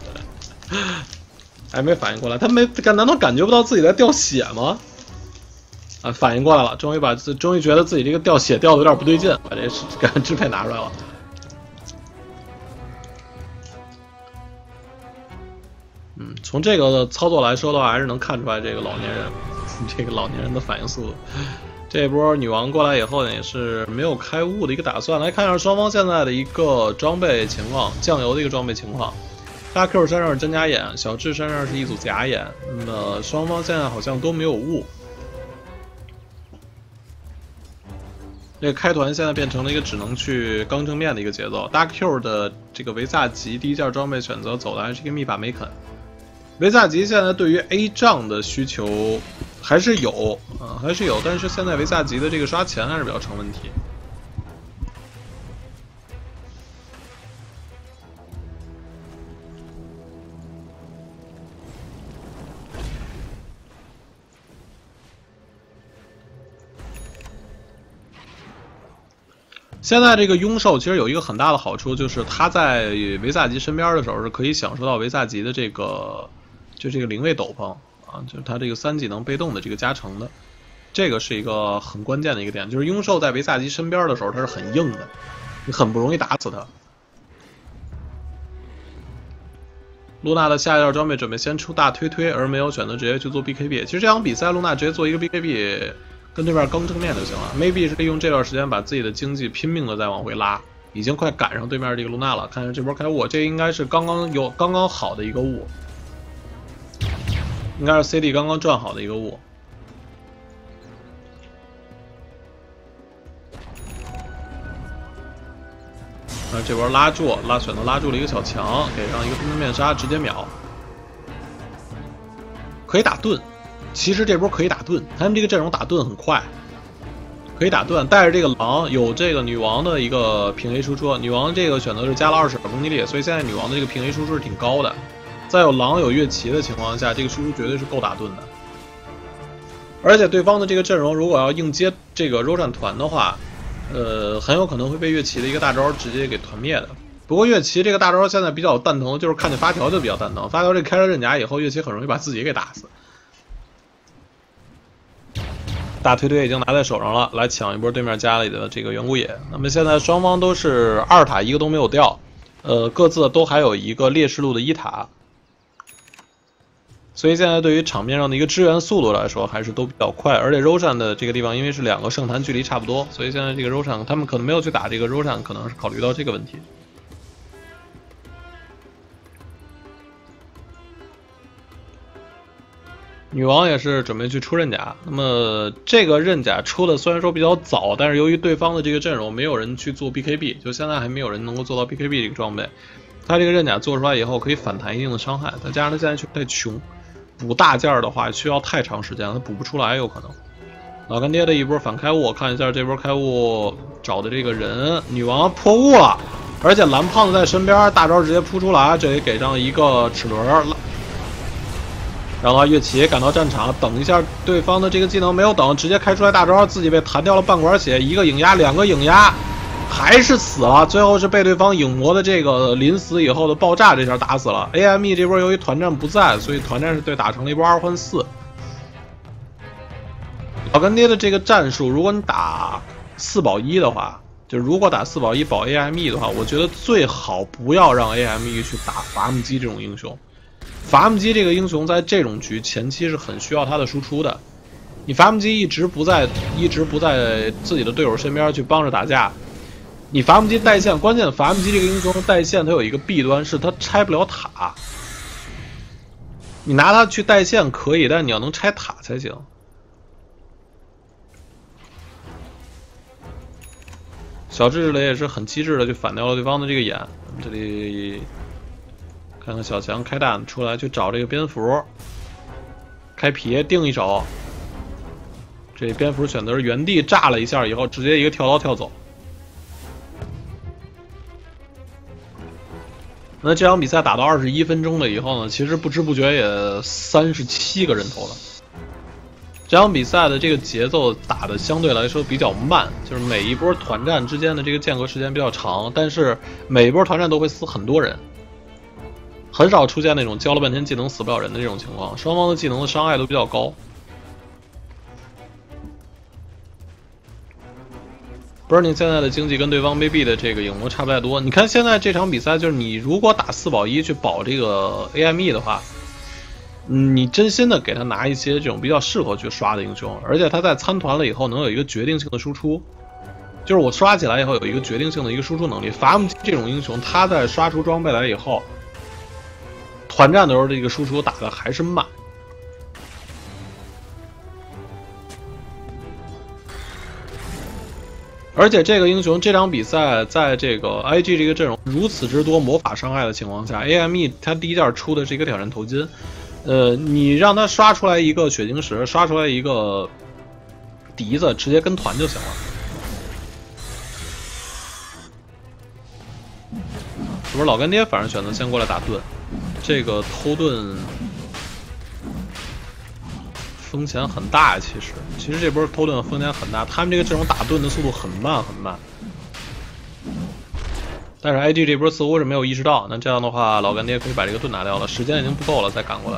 还没反应过来，他难道感觉不到自己在掉血吗？啊，反应过来了，终于觉得自己这个掉血掉的有点不对劲，把这个支配拿出来了。从这个操作来说的话，还是能看出来这个老年人的反应速度。这波女王过来以后呢，也是没有开雾的一个打算。来看一下双方现在的一个装备情况，酱油的一个装备情况。大 Q 身上是真假眼，小智身上是一组假眼。那么双方现在好像都没有雾。这个开团现在变成了一个只能去刚正面的一个节奏。大 Q 的这个维萨吉第一件装备选择走的还是一个密法梅肯。维萨吉现在对于 A 仗的需求还是有还是有，但是现在维萨吉的这个刷钱还是比较成问题。现在这个拥兽其实有一个很大的好处，就是他在维萨吉身边的时候是可以享受到维萨吉的这个灵位斗篷啊，就是他这个3技能被动的这个加成的，这个是一个很关键的一个点，就是拥兽在维萨吉身边的时候它是很硬的，你很不容易打死他。露娜的下一件装备准备先出大推推，而没有选择直接去做 BKB。其实这场比赛露娜直接做一个 BKB。跟对面刚正面就行了 ，maybe 是利用这段时间把自己的经济拼命的再往回拉，已经快赶上对面这个露娜了。看看这波开雾，这应该是刚刚好的一个雾，应该是 CD 刚刚转好的一个雾。这波拉住，选择拉住了一个小强，给上一个分身面纱，直接秒，可以打盾。其实这波可以打盾，他们这个阵容打盾很快，可以打盾。带着这个狼，有这个女王的一个平 A 输出，女王这个选择是加了20%攻击力，所以现在女王的这个平 A 输出是挺高的。在有狼有月骑的情况下，这个输出绝对是够打盾的。而且对方的这个阵容如果要硬接这个肉战团的话，很有可能会被月骑的一个大招直接给团灭的。不过月骑这个大招现在比较蛋疼，就是看见发条就比较蛋疼。发条这开了刃甲以后，月骑很容易把自己给打死。大推推已经拿在手上了，来抢一波对面家里的这个远古野。那么现在双方都是2塔，一个都没有掉，各自都还有一个劣势路的1塔，所以现在对于场面上的一个支援速度来说，还是都比较快。而且Roshan的这个地方，因为是2个圣坛距离差不多，所以现在这个Roshan他们可能没有去打这个Roshan，可能是考虑到这个问题。女王也是准备去出刃甲，那么这个刃甲出的虽然说比较早，但是由于对方的这个阵容没有人去做 BKB， 就现在还没有人能够做到 BKB 这个装备。他这个刃甲做出来以后可以反弹一定的伤害，再加上他现在确实太穷，补大件的话需要太长时间了，他补不出来有可能。 老干爹的一波反开悟，看一下这波开悟找的这个人，女王破悟了，而且蓝胖子在身边，大招直接扑出来，这里给上一个齿轮，然后乐奇赶到战场，等一下对方的这个技能没有等，直接开出来大招，自己被弹掉了半管血，一个影压，两个影压，还是死了，最后是被对方影魔的这个临死以后的爆炸这下打死了。AME 这波由于团战不在，所以团战是对打成了一波2换4。老干爹的这个战术，如果你打4保1的话，就如果打4保1保 AME 的话，我觉得最好不要让 AME 去打伐木机这种英雄。伐木机这个英雄在这种局前期是很需要他的输出的。你伐木机一直不在自己的队友身边去帮着打架，你伐木机带线，关键伐木机这个英雄带线，它有一个弊端是它拆不了塔。你拿它去带线可以，但是你要能拆塔才行。小智雷也是很机智的，就反掉了对方的这个眼。这里看看小强开弹出来去找这个蝙蝠，开皮定一手。这蝙蝠选择是原地炸了一下以后，直接一个跳刀跳走。那这场比赛打到21分钟了以后呢，其实不知不觉也37个人头了。这场比赛的这个节奏打的相对来说比较慢，就是每一波团战之间的这个间隔时间比较长，但是每一波团战都会死很多人，很少出现那种教了半天技能死不了人的这种情况，双方的技能的伤害都比较高。Burning 现在的经济跟对方 Maybe 的这个影魔差不太多。你看现在这场比赛，就是你如果打4保1去保这个 AME 的话，你真心的给他拿一些这种比较适合去刷的英雄，而且他在参团了以后能有一个决定性的输出，就是我刷起来以后有一个决定性的一个输出能力。伐木机这种英雄，他在刷出装备来以后，团战的时候这个输出打的还是慢。而且这个英雄这场比赛在这个 IG 这个阵容如此之多魔法伤害的情况下 ，AME 他第一件出的是一个挑战头巾。你让他刷出来一个血晶石，刷出来一个笛子，直接跟团就行了。这不是老干爹，反正选择先过来打盾，这个偷盾风险很大呀。其实这波偷盾风险很大，他们这个阵容打盾的速度很慢很慢。但是 IG 这波似乎是没有意识到，那这样的话，老干爹可以把这个盾拿掉了，时间已经不够了，再赶过来。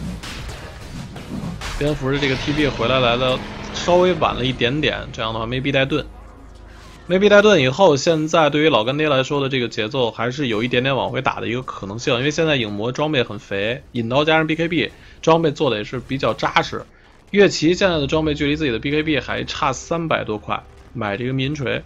蝙蝠的这个 TB 回来的稍微晚了一点点，这样的话 Maybe 带盾 ，Maybe 带盾以后，现在对于老干爹来说的这个节奏还是有一点点往回打的一个可能性，因为现在影魔装备很肥，引刀加上 BKB 装备做的也是比较扎实。乐奇现在的装备距离自己的 BKB 还差300多块，买这个迷银锤。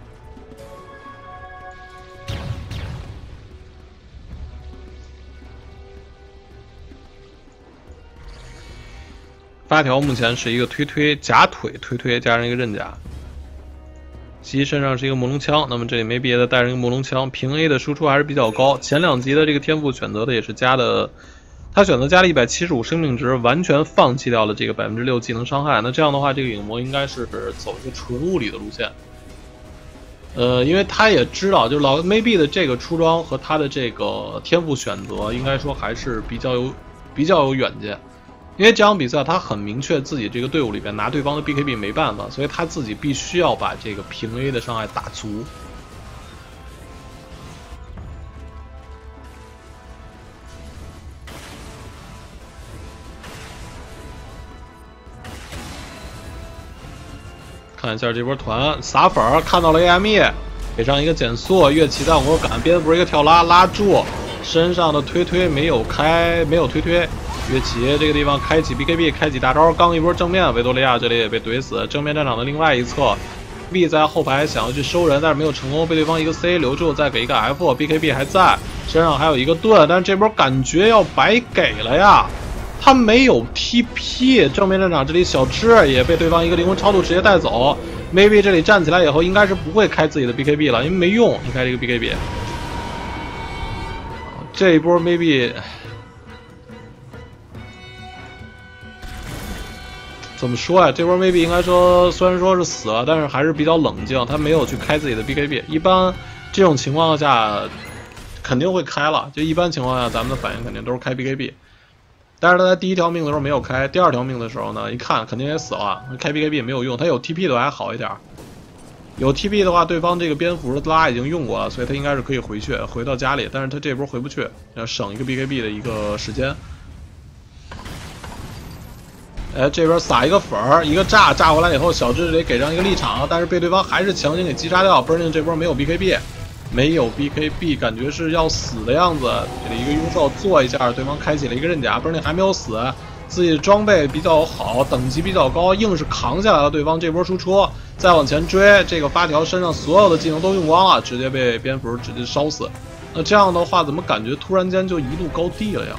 发条目前是一个推假腿推加上一个刃甲，其身上是一个魔龙枪，那么这里没别的，带上一个魔龙枪，平 A 的输出还是比较高。前2级的这个天赋选择的也是加的，他选择加了175生命值，完全放弃掉了这个6%技能伤害。那这样的话，这个影魔应该是走一个纯物理的路线。因为他也知道，就是老 Maybe 的这个出装和他的这个天赋选择，应该说还是比较有远见。因为这场比赛他很明确自己这个队伍里边拿对方的 BKB 没办法，所以他自己必须要把这个平 A 的伤害打足。看一下这波团撒粉看到了 AME， 给上一个减速，乐奇在往过赶，蝙蝠一个跳拉住，身上的推没有推。乐奇这个地方开启 BKB， 开启大招，刚一波正面，维多利亚这里也被怼死。正面战场的另外一侧 ，B 在后排想要去收人，但是没有成功，被对方一个 C 留住，再给一个 F，BKB 还在，身上还有一个盾，但是这波感觉要白给了呀。他没有 TP， 正面战场这里小智也被对方一个灵魂超度直接带走。Maybe 这里站起来以后，应该是不会开自己的 BKB 了，因为没用，你开这个 BKB。这一波 Maybe。 怎么说呀？这波 maybe 应该说虽然说是死了，但是还是比较冷静，他没有去开自己的 BKB。一般这种情况下肯定会开了，就一般情况下咱们的反应肯定都是开 BKB。但是他在第一条命的时候没有开，第二条命的时候呢，一看肯定也死了，开 BKB 也没有用。他有 TP 的还好一点，有 TP 的话，对方这个蝙蝠拉已经用过了，所以他应该是可以回到家里。但是他这波回不去，要省一个 BKB 的一个时间。哎，这边撒一个粉儿，一个炸回来以后，小智得给上一个立场，但是被对方还是强行给击杀掉。Burning 这波没有 BKB， 没有 BKB， 感觉是要死的样子。这里一个拥兽做一下，对方开启了一个刃甲 ，Burning 还没有死，自己的装备比较好，等级比较高，硬是扛下来了对方这波输出。再往前追，这个发条身上所有的技能都用光了，直接被蝙蝠直接烧死。那这样的话，怎么感觉突然间就一路高地了呀？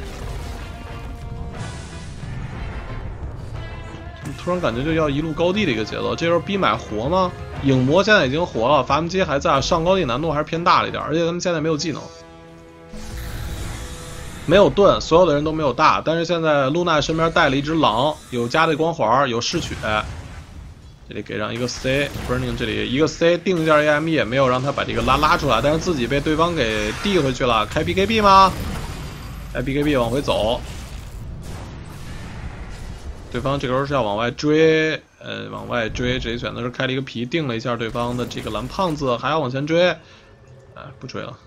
突然感觉就要一路高地的一个节奏，这时候逼买活吗？影魔现在已经活了，伐木机还在，上高地难度还是偏大了一点，而且他们现在没有技能，没有盾，所有的人都没有大，但是现在露娜身边带了一只狼，有加倍光环，有嗜血，这里给上一个 C，Burning 这里一个 C 定一下 AME， 也没有让他把这个拉出来，但是自己被对方给递回去了，开 BKB 吗？开 BKB 往回走。对方这个时候是要往外追，往外追，直接选择是开了一个皮，定了一下对方的这个蓝胖子，还要往前追，不追了。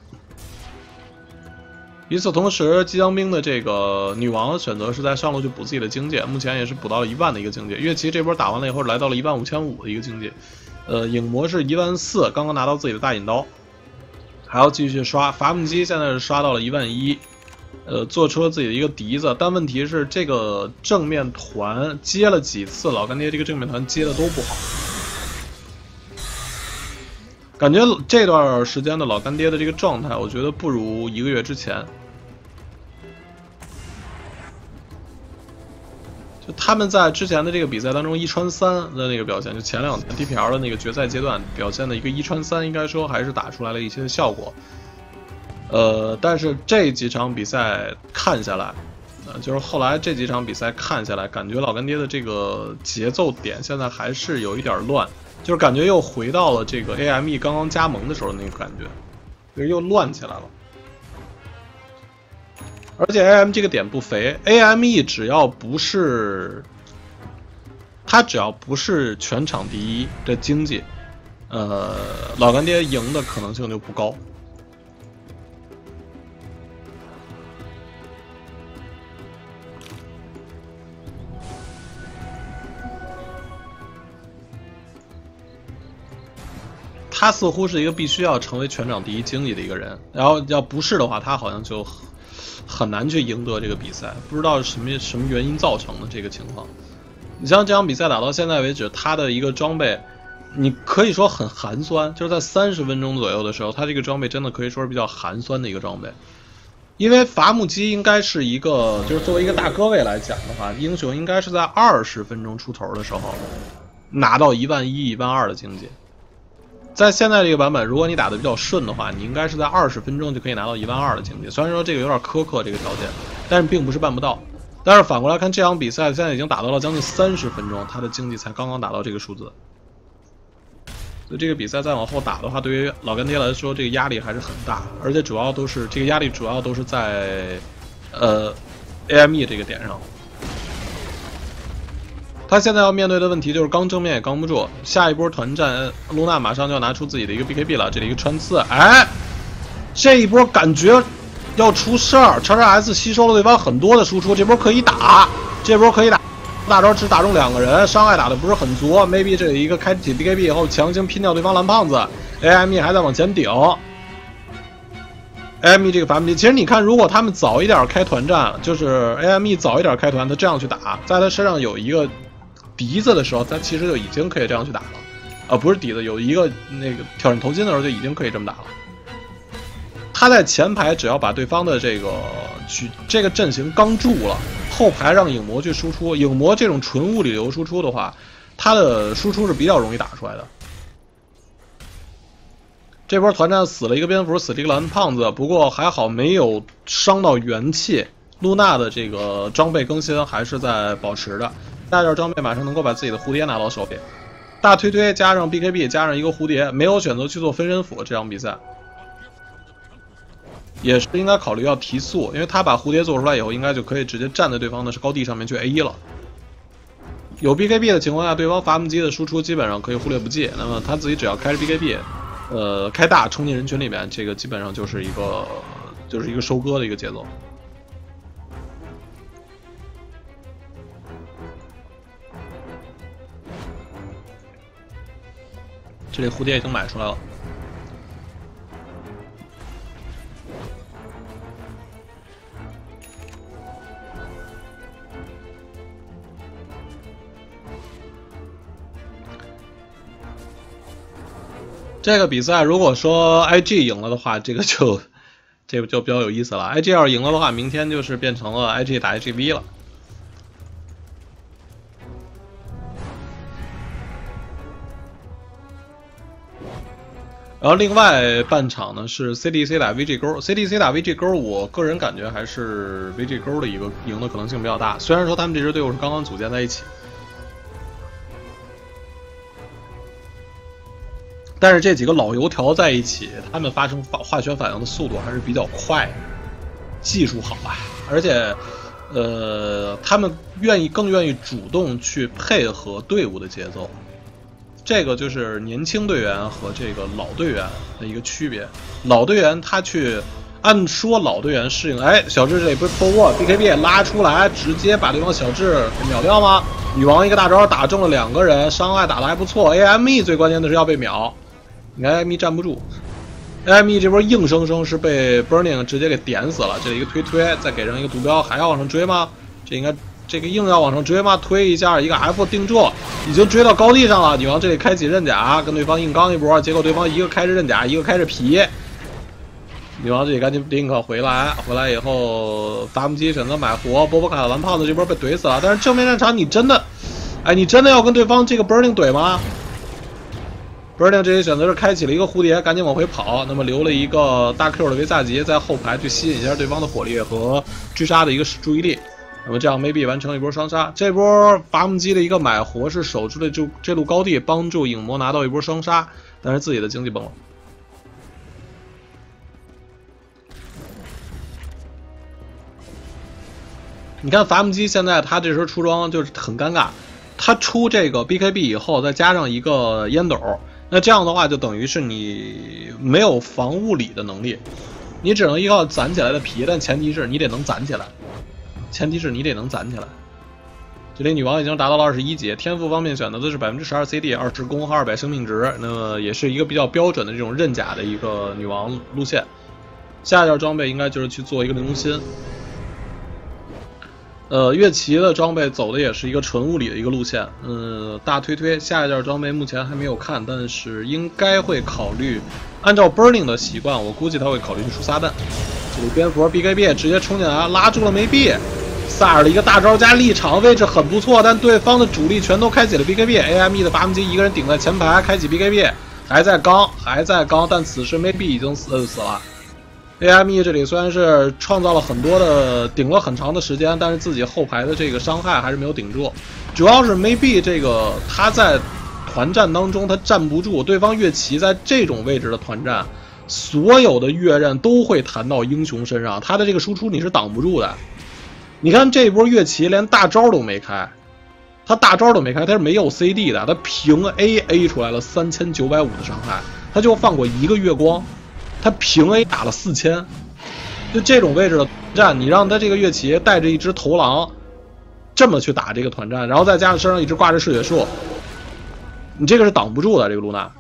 与此同时，激将兵的这个女王选择是在上路去补自己的经济，目前也是补到了1万的一个经济。乐奇这波打完了以后，来到了15500的一个经济，影魔是14000，刚刚拿到自己的大引刀，还要继续刷。伐木机现在是刷到了11000。做出了自己的一个笛子，但问题是这个正面团接了几次，老干爹这个正面团接的都不好，感觉这段时间的老干爹的这个状态，我觉得不如1个月之前。就他们在之前的这个比赛当中1穿3的那个表现，就前2天 TPL 的那个决赛阶段表现的一个1穿3，应该说还是打出来了一些效果。但是这几场比赛看下来，就是后来这几场比赛看下来，感觉老干爹的这个节奏点现在还是有一点乱，就是感觉又回到了这个 AME 刚刚加盟的时候的那个感觉，就是又乱起来了。而且 AM 这个点不肥 ，AME 只要不是全场第一的经济，老干爹赢的可能性就不高。他似乎是一个必须要成为全场第一经济的一个人，然后要不是的话，他好像就很难去赢得这个比赛。不知道是什么原因造成的这个情况。你像这场比赛打到现在为止，他的一个装备，你可以说很寒酸，就是在30分钟左右的时候，他这个装备真的可以说是比较寒酸的一个装备。因为伐木机应该是一个，就是作为一个大哥位来讲的话，英雄应该是在20分钟出头的时候拿到11000、12000的经济。在现在这个版本，如果你打得比较顺的话，你应该是在20分钟就可以拿到12000的经济。虽然说这个有点苛刻这个条件，但是并不是办不到。但是反过来看，这场比赛现在已经打到了将近30分钟，他的经济才刚刚达到这个数字。所以这个比赛再往后打的话，对于老干爹来说，这个压力还是很大，而且主要都是这个压力主要都是在AME 这个点上。他现在要面对的问题就是刚正面也刚不住，下一波团战，露娜马上就要拿出自己的一个 BKB 了，这里一个穿刺，哎，这一波感觉要出事儿，叉叉 S 吸收了对方很多的输出，这波可以打，大招只打中2个人，伤害打的不是很足 ，maybe 这里一个开启 BKB 以后强行拼掉对方蓝胖子 ，AME 还在往前顶。AME 这个伐木机，其实你看，如果他们早一点开团战，就是 AME 早一点开团，他这样去打，在他身上有一个笛子的时候，他其实就已经可以这样去打了，不是笛子，有一个那个挑战头巾的时候就已经可以这么打了。他在前排只要把对方的这个阵型刚住了，后排让影魔去输出，影魔这种纯物理流输出的话，他的输出是比较容易打出来的。这波团战死了一个蝙蝠，死了一个蓝胖子，不过还好没有伤到元气。露娜的这个装备更新还是在保持的。 下件装备马上能够把自己的蝴蝶拿到手里。大推推加上 BKB 加上一个蝴蝶，没有选择去做分身斧这场比赛。 也是应该考虑要提速，因为他把蝴蝶做出来以后，应该就可以直接站在对方的高地上面去 A1 了。有 BKB 的情况下，对方伐木机的输出基本上可以忽略不计。那么他自己只要开着 BKB，开大冲进人群里面，这个基本上就是一个收割的一个节奏。这里蝴蝶已经买出来了。 这个比赛如果说 IG 赢了的话，这个就比较有意思了。IG 要是赢了的话，明天就是变成了 IG 打 IGV 了。然后另外半场呢是 CDC 打 VG 勾 ，CDC 打 VG 勾，我个人感觉还是 VG 勾的一个赢的可能性比较大。虽然说他们这支队伍是刚刚组建在一起。 但是这几个老油条在一起，他们发生化学反应的速度还是比较快的，技术好啊，而且，他们更愿意主动去配合队伍的节奏，这个就是年轻队员和这个老队员的一个区别。老队员他去按说老队员适应，哎，小智这里不是破握 BKB 拉出来，直接把对方小智给秒掉吗？女王一个大招打中了2个人，伤害打得还不错。AME 最关键的是要被秒。 你看 AME 站不住 ，AME 这波硬生生是被 Burning 直接给点死了。这里一个推，再给上一个毒镖，还要往上追吗？这个硬要往上追吗？推一下，一个 F 定住，已经追到高地上了。女王这里开启刃甲，跟对方硬刚一波，结果对方一个开着刃甲，一个开着皮。女王这里赶紧 link 回来以后，伐木机选择买活，波波卡蓝胖子这波被怼死了。但是正面战场你真的要跟对方这个 Burning 怼吗？ Burning 这里选择是开启了一个蝴蝶，赶紧往回跑。那么留了一个大 Q 的维萨吉在后排去吸引一下对方的火力和追杀的一个注意力。那么这样 maybe 完成一波双杀。这波伐木机的一个买活是守住了这路高地，帮助影魔拿到一波双杀，但是自己的经济崩了。你看伐木机现在他这身出装就是很尴尬，他出这个 BKB 以后再加上一个烟斗。 那这样的话，就等于是你没有防物理的能力，你只能依靠攒起来的皮，但前提是你得能攒起来。这里女王已经达到了21级，天赋方面选择的是12% CD、20攻和200生命值，那么也是一个比较标准的这种刃甲的一个女王路线。下一件装备应该就是去做一个玲珑心。乐奇的装备走的也是一个纯物理的一个路线，大推下一件装备目前还没有看，但是应该会考虑，按照 Burning 的习惯，我估计他会考虑去出撒旦。这里蝙蝠 BKB 直接冲进来，拉住了梅碧，萨尔的一个大招加立场位置很不错，但对方的主力全都开启了 BKB，AME 的伐木机一个人顶在前排，开启 BKB， 还在刚，但此时梅碧已经死了。 AME 这里虽然是创造了很多的顶了很长的时间，但是自己后排的这个伤害还是没有顶住。主要是 maybe 这个他在团战当中他站不住，对方乐奇在这种位置的团战，所有的越刃都会弹到英雄身上，他的这个输出你是挡不住的。你看这一波乐奇连大招都没开，他是没有 CD 的，他平 A 出来了3950的伤害，他就放过一个月光。 他平 A 打了4000，就这种位置的团战，你让他这个乐奇带着一只头狼，这么去打这个团战，然后再加上身上一直挂着嗜血树，你这个是挡不住的。这个露娜，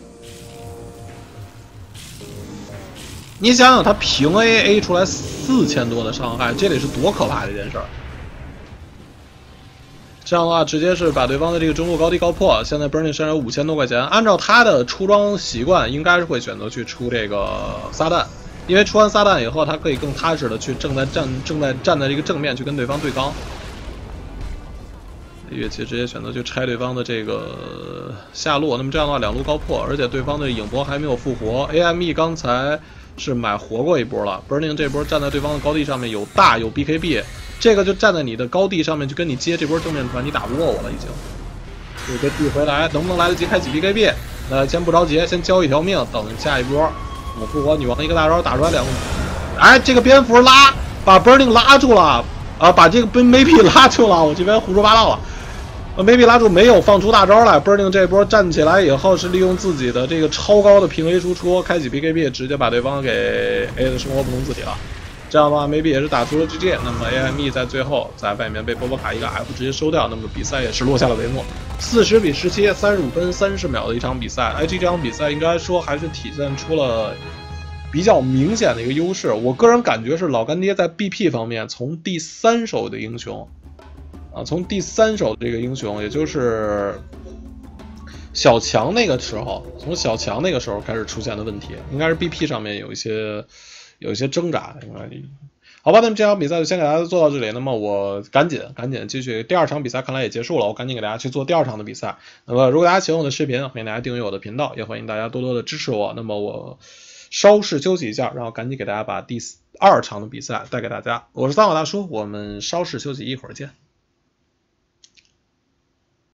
你想想他平 A 出来4000多的伤害，这得是多可怕的一件事儿。这样的话，直接是把对方的这个中路高低高破。现在 Burning 身上有5000多块钱，按照他的出装习惯，应该是会选择去出这个撒旦，因为出完撒旦以后，他可以更踏实的去正在站在这个正面去跟对方对刚。乐奇直接选择去拆对方的这个下路，那么这样的话2路高破，而且对方的影博还没有复活 ，AME 刚才是买活过一波了。Burning 这波站在对方的高地上面有大有 BKB， 这个就站在你的高地上面就跟你接这波正面传，你打不过我了已经。这个地回来能不能来得及开启 BKB？ 先不着急，先交一条命，等下一波。我复活女王一个大招打出来2个，哎，这个蝙蝠把 Burning 拉住了啊，把这个maybe 拉住了，我这边胡说八道了。maybe 拉住没有放出大招来 ，Burning 这波站起来以后是利用自己的这个超高的平 A 输出，开启 BKB， 直接把对方给 A 的生活不能自理了。这样的话 ，maybe 也是打出了 GG。那么 AME 在最后在外面被波波卡一个 F 直接收掉，那么比赛也是落下了帷幕。40比17，35分30秒的一场比赛。IG 这场比赛应该说还是体现出了比较明显的一个优势。我个人感觉是老干爹在 BP 方面，从第3手的英雄。从第3手这个英雄，也就是小强那个时候，从小强那个时候开始出现的问题，应该是 BP 上面有一些挣扎。好吧，那么这场比赛就先给大家做到这里。那么我赶紧继续第2场比赛，看来也结束了，我赶紧给大家去做第2场的比赛。那么如果大家喜欢我的视频，欢迎大家订阅我的频道，也欢迎大家多多的支持我。那么我稍事休息一下，然后赶紧给大家把第2场的比赛带给大家。我是三好大叔，我们稍事休息，一会儿见。